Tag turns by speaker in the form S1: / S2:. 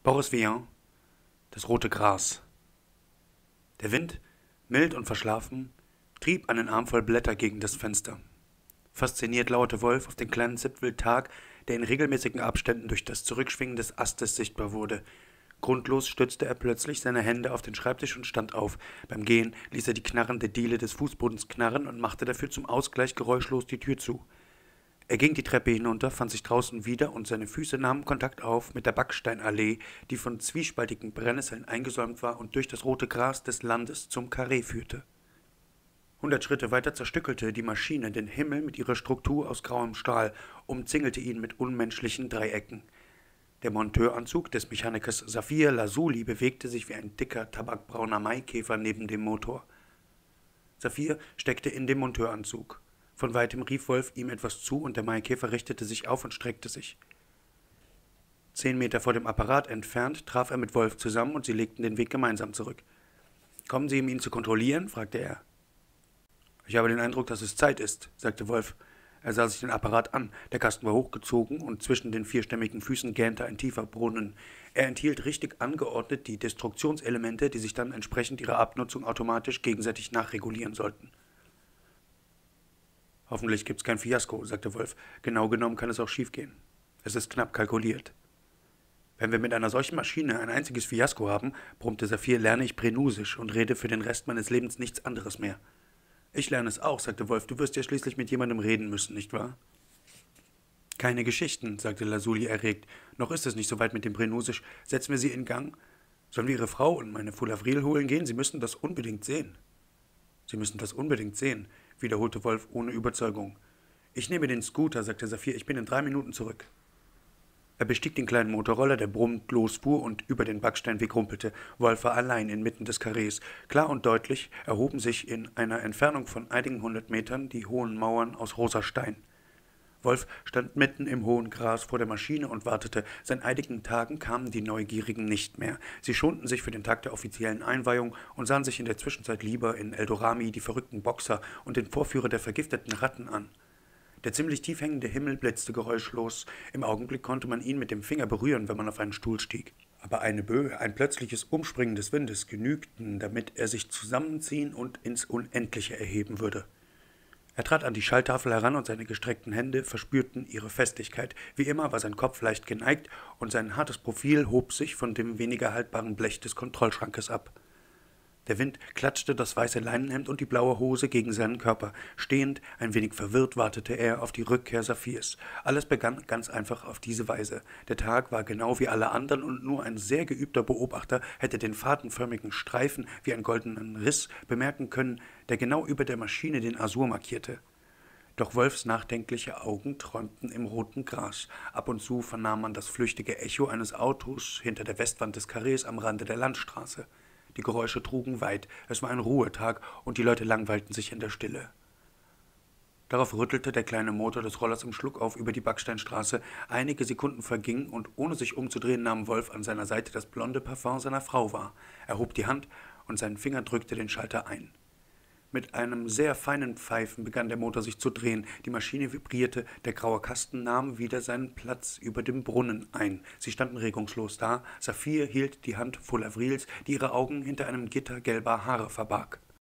S1: Boris Vian, das rote Gras. Der Wind, mild und verschlafen, trieb einen Arm voll Blätter gegen das Fenster. Fasziniert lauerte Wolf auf den kleinen Zipfeltag, der in regelmäßigen Abständen durch das Zurückschwingen des Astes sichtbar wurde. Grundlos stützte er plötzlich seine Hände auf den Schreibtisch und stand auf. Beim Gehen ließ er die knarrende Diele des Fußbodens knarren und machte dafür zum Ausgleich geräuschlos die Tür zu. Er ging die Treppe hinunter, fand sich draußen wieder und seine Füße nahmen Kontakt auf mit der Backsteinallee, die von zwiespaltigen Brennnesseln eingesäumt war und durch das rote Gras des Landes zum Karree führte. 100 Schritte weiter zerstückelte die Maschine den Himmel mit ihrer Struktur aus grauem Stahl, umzingelte ihn mit unmenschlichen Dreiecken. Der Monteuranzug des Mechanikers Saphir Lazuli bewegte sich wie ein dicker, tabakbrauner Maikäfer neben dem Motor. Saphir steckte in dem Monteuranzug. Von weitem rief Wolf ihm etwas zu, und der Maikäfer richtete sich auf und streckte sich. 10 Meter vor dem Apparat entfernt traf er mit Wolf zusammen, und sie legten den Weg gemeinsam zurück. »Kommen Sie, um ihn zu kontrollieren?« fragte er. »Ich habe den Eindruck, dass es Zeit ist«, sagte Wolf. Er sah sich den Apparat an. Der Kasten war hochgezogen, und zwischen den vierstämmigen Füßen gähnte ein tiefer Brunnen. Er enthielt richtig angeordnet die Destruktionselemente, die sich dann entsprechend ihrer Abnutzung automatisch gegenseitig nachregulieren sollten. »Hoffentlich gibt's kein Fiasko«, sagte Wolf. »Genau genommen kann es auch schiefgehen. Es ist knapp kalkuliert.« »Wenn wir mit einer solchen Maschine ein einziges Fiasko haben«, brummte Saphir, »lerne ich Pränusisch und rede für den Rest meines Lebens nichts anderes mehr.« »Ich lerne es auch«, sagte Wolf. »Du wirst ja schließlich mit jemandem reden müssen, nicht wahr?« »Keine Geschichten«, sagte Lazuli erregt. »Noch ist es nicht so weit mit dem Pränusisch. Setzen wir sie in Gang. Sollen wir Ihre Frau und meine Fulavril holen gehen? Sie müssen das unbedingt sehen.« »Sie müssen das unbedingt sehen«, wiederholte Wolf ohne Überzeugung. »Ich nehme den Scooter«, sagte Saphir. »Ich bin in 3 Minuten zurück.« Er bestieg den kleinen Motorroller, der brummend losfuhr und über den Backsteinweg rumpelte. Wolf war allein inmitten des Karrees. Klar und deutlich erhoben sich in einer Entfernung von einigen 100 Metern die hohen Mauern aus rosa Stein. Wolf stand mitten im hohen Gras vor der Maschine und wartete. Seit einigen Tagen kamen die Neugierigen nicht mehr. Sie schonten sich für den Tag der offiziellen Einweihung und sahen sich in der Zwischenzeit lieber in Eldorami die verrückten Boxer und den Vorführer der vergifteten Ratten an. Der ziemlich tief hängende Himmel blitzte geräuschlos. Im Augenblick konnte man ihn mit dem Finger berühren, wenn man auf einen Stuhl stieg. Aber eine Böe, ein plötzliches Umspringen des Windes genügten, damit er sich zusammenziehen und ins Unendliche erheben würde. Er trat an die Schalltafel heran, und seine gestreckten Hände verspürten ihre Festigkeit. Wie immer war sein Kopf leicht geneigt, und sein hartes Profil hob sich von dem weniger haltbaren Blech des Kontrollschrankes ab. Der Wind klatschte das weiße Leinenhemd und die blaue Hose gegen seinen Körper. Stehend, ein wenig verwirrt, wartete er auf die Rückkehr Saphirs. Alles begann ganz einfach auf diese Weise. Der Tag war genau wie alle anderen, und nur ein sehr geübter Beobachter hätte den fadenförmigen Streifen wie einen goldenen Riss bemerken können, der genau über der Maschine den Azur markierte. Doch Wolfs nachdenkliche Augen träumten im roten Gras. Ab und zu vernahm man das flüchtige Echo eines Autos hinter der Westwand des Karrees am Rande der Landstraße. Die Geräusche trugen weit, es war ein Ruhetag, und die Leute langweilten sich in der Stille. Darauf rüttelte der kleine Motor des Rollers im Schluckauf über die Backsteinstraße. Einige Sekunden vergingen, und ohne sich umzudrehen, nahm Wolf an seiner Seite das blonde Parfum seiner Frau wahr. Er hob die Hand, und sein Finger drückte den Schalter ein. Mit einem sehr feinen Pfeifen begann der Motor sich zu drehen. Die Maschine vibrierte, der graue Kasten nahm wieder seinen Platz über dem Brunnen ein. Sie standen regungslos da. Saphir hielt die Hand Fulavrils, die ihre Augen hinter einem Gitter gelber Haare verbarg.